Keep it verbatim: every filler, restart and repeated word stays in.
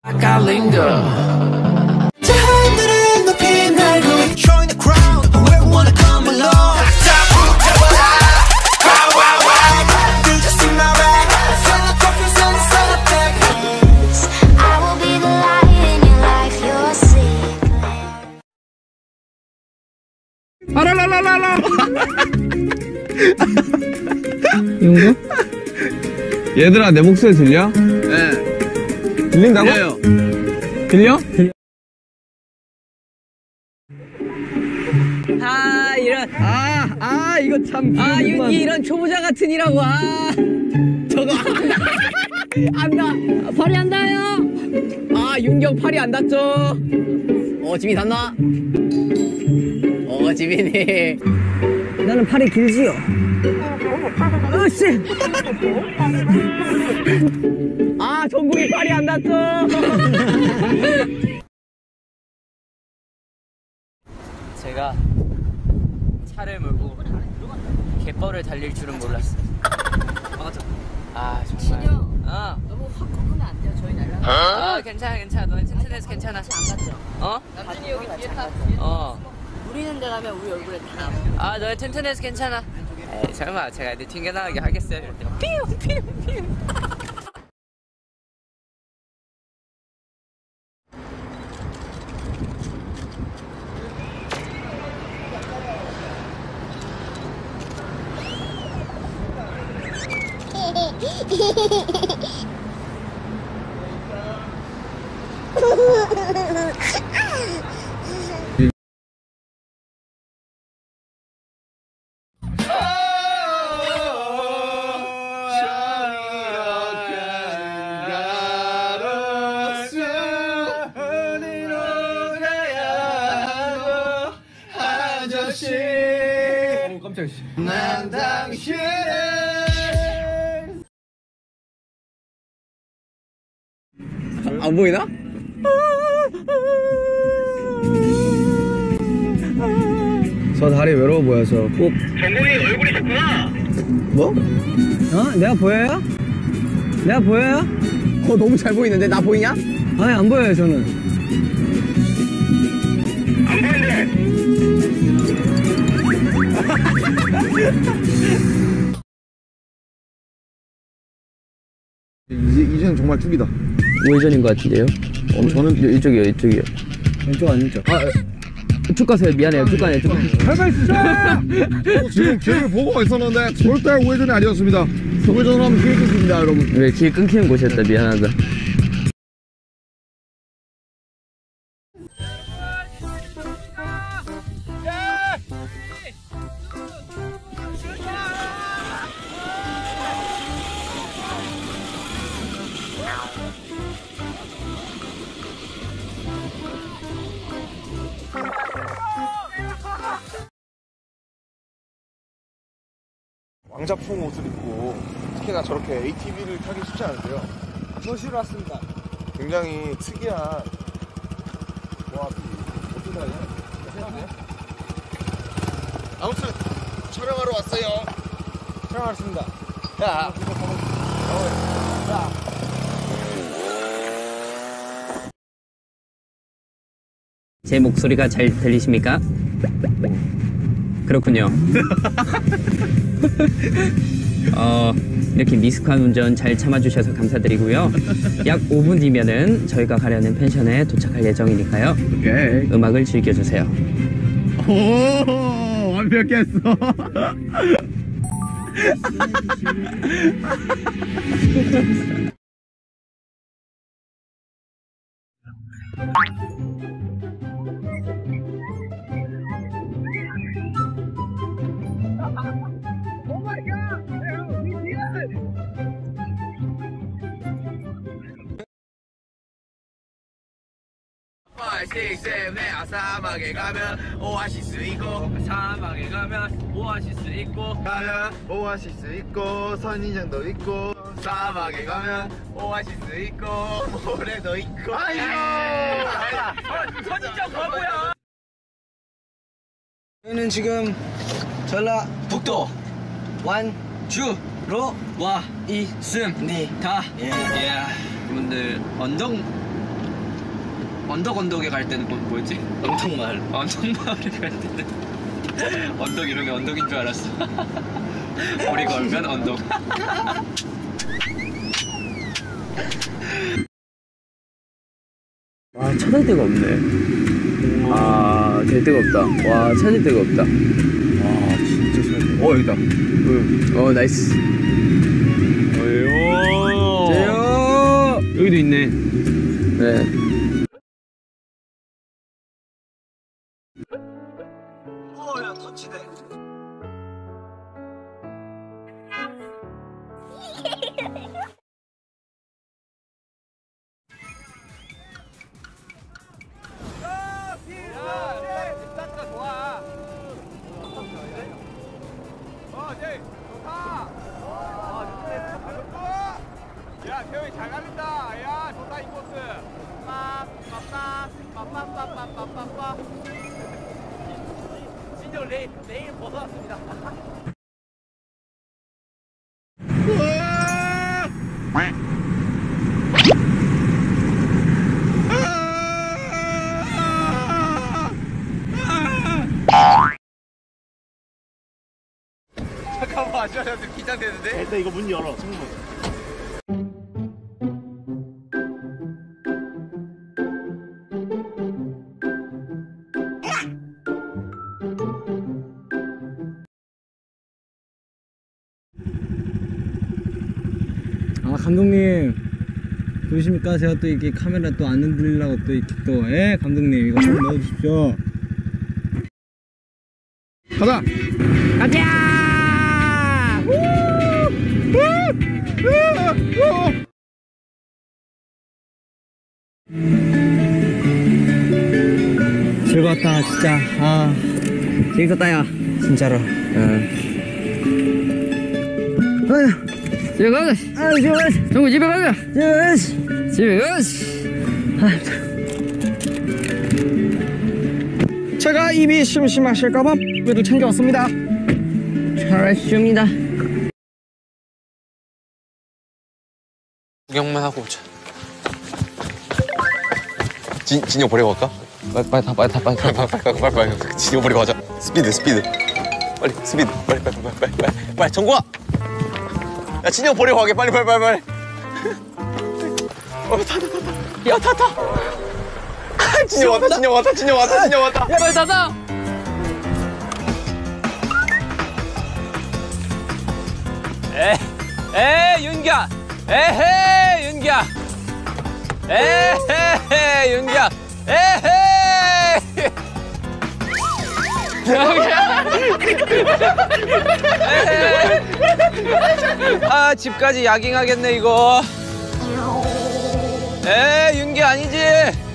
하늘을 높이 날고 Join the crowd whoever wanna come along You just see my back Fill the coffees and set up back I will be the light in your life, your secret. 아라라라라라. 이거? 얘들아 내 목소리 들려? 네. 들린다고? 들려요. 들려? 아 이런 아, 아 이거 참. 아 이, 이런 초보자 같은 이라고 아 저거 안다 팔이 안 닿아요. 아 윤경 팔이 안 닿죠. 어 지민 닿나? 어 지민이 나는 팔이 길지요. 으씨 아 정국이 팔이 안 닿죠. 제가 차를 몰고 갯벌을 달릴 줄은 몰랐어요. 아 정말. 아 너무 확 꺾으면 안 돼요. 저희 날라. 아 괜찮아 괜찮아. 너는 튼튼해서 괜찮아. 안 갔죠? 어? 남준이 여기 뒤에 타. 어. 우리는 데 가면 우리 얼굴에 다. 아 너는 튼튼해서 괜찮아. 에이 설마 제가 애들 튕겨나가게 하겠어요? 이럴 때 삐용 삐용 삐용. 난 당신을 안 보이나? 저 다리 외로워 보여서 꼭. 정국이 얼굴이 좋구나. 뭐? 어? 내가 보여요? 내가 보여요? 어 너무 잘 보이는데 나 보이냐? 아니 안 보여요 저는. 안 보이는데. 이제, 이제는 정말 뚝이다. 우회전인 것 같은데요? 어, 저는 이쪽이요 이쪽이요. 왼쪽 아니죠? 아 쭉 가세요. 미안해요. 쭉 가네요. 쭉 가세요. 할말 있어! 어, 지금 길을 보고 있었는데 절대 우회전이 아니었습니다. 우회전을 하면 길 끊깁니다, 여러분. 왜 길 끊기는 곳이었다. 미안하다. 왕자풍 옷을 입고 특히나 저렇게 에이티비를 타기 쉽지 않은데요. 도시로 왔습니다. 굉장히 특이한 조합이 어떻게 하냐? 아무튼 촬영하러 왔어요. 촬영 왔습니다. 야, 제 목소리가 잘 들리십니까? 그렇군요. 어, 이렇게 미숙한 운전 잘 참아주셔서 감사드리고요. 약 오 분 뒤면은 저희가 가려는 펜션에 도착할 예정이니까요. 오케이. 음악을 즐겨주세요. 오, 완벽했어. 사막에 가면 오아시스 있고 사막에 가면 오아시스 있고 가면 오아시스 있고 선인장도 있고 사막에 가면 오아시스 있고 모래도 있고 아이고 선인장 바보야. 저희는 지금 전라 북도 완주로 와 있습니다. 예. 예. 여러분들 언정 언덕 언덕에 갈 때는 뭐, 뭐였지? 언덕마을. 언덕마을에 갈 때는 언덕 이름이 언덕인 줄 알았어. 우리 걸면 언덕. 와, 찾을 데가 없네. 아, 될 데가 없다. 와, 찾을 데가 없다. 와 진짜 잘. 어 여기다. 어, 나이스. 어요. 제요. 여기도 있네. 네. 어야 터치돼. 야, 태영이 잘 가린다. 야, 좋다 이 코스. 빠빠빠빠빠빠빠빠빠. 진정 레인 레인 벗어났습니다. 잠깐만, 아저씨 긴장되는데? 일단 이거 문 열어, 창문. 아, 감독님 보이십니까? 제가 또 이렇게 카메라 또 안 흔들리려고 또 이렇게 또, 예? 감독님 이거 좀 넣어주십시오. 가자. 가자! 즐거웠다 진짜. 아 재밌었다, 야. 진짜로. 응. 집에 가자. 아 집에 가자. 정우 집에 가자. 집에 가자. 집에 가자. 제가 입이 심심하실까봐 물을 챙겨왔습니다. 잘하십니다. 구경만 하고 오자. 진 진영 버리고 갈까? 빨리 빨리 다 빨리 다 빨리 빨리 빨리 빨리 빨리 빨리 빨리 진영 버리고 가자. 스피드 스피드. 빨리 스피드 빨리 빨리 빨리 빨리 빨리 빨리 정국아. 야 진영 버리고 가게 빨리 빨리 빨리 빨리. 어타타타타. 야 타타. 진영 왔다 진영 왔다 진영 왔다 진영 왔다. 야 빨리 타자. 에, 에, 윤기야. 에헤, 윤기야. 에헤, 윤기야. 에헤. 에헤. 아, 집까지 야깅하겠네, 이거. 에, 윤기 아니지?